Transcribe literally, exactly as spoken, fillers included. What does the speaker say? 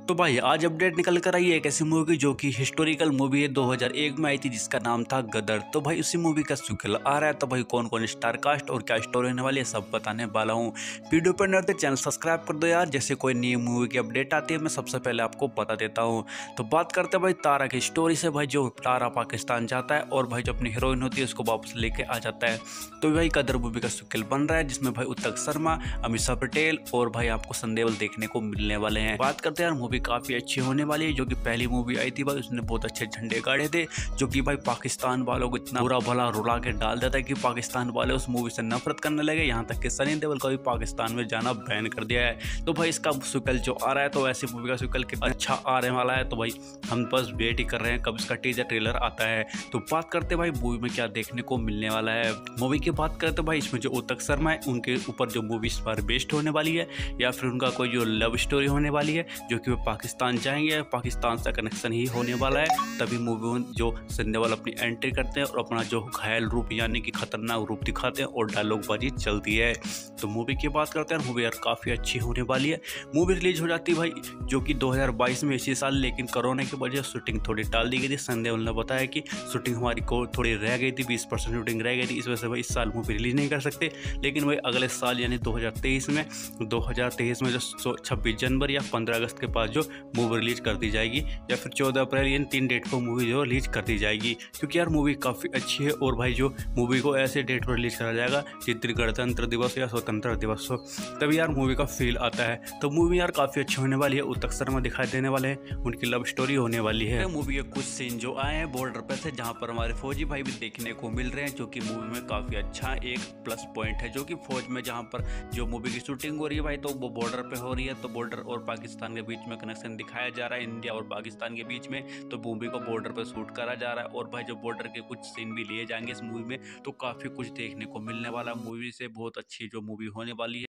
तो भाई आज अपडेट निकल कर आई है एक ऐसी मूवी की जो कि हिस्टोरिकल मूवी है, दो हज़ार एक में आई थी, जिसका नाम था गदर। तो भाई उसी मूवी का सीक्वल आ रहा है। तो भाई कौन कौन स्टार कास्ट और क्या स्टोरी होने वाली है सब बताने वाला हूँ। वीडियो पर नए चैनल सब्सक्राइब कर दो यार, जैसे कोई नई मूवी की अपडेट आती है मैं सबसे पहले आपको बता देता हूँ। तो बात करते हैं भाई तारा की स्टोरी से। भाई जो तारा पाकिस्तान जाता है और भाई जो अपनी हीरोइन होती है उसको वापस लेके आ जाता है। तो भाई गदर मूवी का सीक्वल बन रहा है, जिसमें भाई उत्तक शर्मा, अमीषा पटेल और भाई आपको संजय देओल देखने को मिलने वाले हैं। बात करते हैं यार, मूवी काफी अच्छी होने वाली है। जो कि पहली मूवी आई थी भाई उसने बहुत अच्छे झंडे गाड़े थे, जो कि भाई पाकिस्तान वालों को इतना बुरा भला रुला के डाल देता है कि पाकिस्तान वाले उस मूवी से नफरत करने लगे। यहाँ तक कि सनी देओल को भी पाकिस्तान में जाना बैन कर दिया है। तो भाई इसका सीक्वल जो आ रहा है, तो ऐसी मूवी का सीक्वल कितना अच्छा आने वाला है। तो भाई हम बस वेट ही कर रहे हैं कब इसका टीजर ट्रेलर आता है। तो बात करते भाई मूवी में क्या देखने को मिलने वाला है। मूवी की बात करते भाई इसमें जो उत्तक शर्मा है उनके ऊपर जो मूवी इस बार बेस्ड होने वाली है, या फिर उनका कोई जो लव स्टोरी होने वाली है, जो कि वो पाकिस्तान जाएंगे, पाकिस्तान से कनेक्शन ही होने वाला है। तभी मूवी में जो संजय देओल अपनी एंट्री करते हैं और अपना जो घायल रूप यानी कि खतरनाक रूप दिखाते हैं और डायलॉगबाजी चलती है। तो मूवी की बात करते हैं, मूवी यार काफ़ी अच्छी होने वाली है। मूवी रिलीज हो जाती है भाई जो कि दो हज़ार बाईस में इसी साल, लेकिन कोरोना की वजह से शूटिंग थोड़ी टाल दी गई थी। संजय देओल ने बताया कि शूटिंग हमारी को थोड़ी रह गई थी, बीस परसेंट शूटिंग रह गई थी, इस वजह से भाई इस साल मूवी रिलीज नहीं कर सकते। लेकिन भाई अगले साल यानी दो हज़ार तेईस में दो हज़ार तेईस में जो छब्बीस जनवरी या पंद्रह अगस्त के पास जो मूवी रिलीज कर दी जाएगी, या फिर चौदह अप्रैल इन तीन डेट को मूवी जो रिलीज कर दी जाएगी। क्योंकि यार मूवी काफ़ी अच्छी है और भाई जो मूवी को ऐसे डेट पर रिलीज करा जाएगा जिस दिन गणतंत्र दिवस या स्वतंत्रता दिवस हो, तभी यार मूवी का फील आता है। तो मूवी यार काफ़ी अच्छी होने वाली है। उत्तक शर्मा दिखाई देने वाले हैं, उनकी लव स्टोरी होने वाली है। मूवी के कुछ सीन जो आए हैं बॉर्डर पर से, जहाँ पर हमारे फौजी भाई भी देखने को मिल रहे हैं, जो कि मूवी में काफ़ी अच्छा एक प्लस पॉइंट है। जो कि फौज में जहाँ पर जो मूवी की शूटिंग हो रही है भाई, तो वो बॉर्डर पे हो रही है, तो बॉर्डर और पाकिस्तान के बीच में कनेक्शन दिखाया जा रहा है, इंडिया और पाकिस्तान के बीच में। तो मूवी को बॉर्डर पर शूट करा जा रहा है और भाई जो बॉर्डर के कुछ सीन भी लिए जाएंगे इस मूवी में, तो काफ़ी कुछ देखने को मिलने वाला। मूवी से बहुत अच्छी जो मूवी होने वाली है।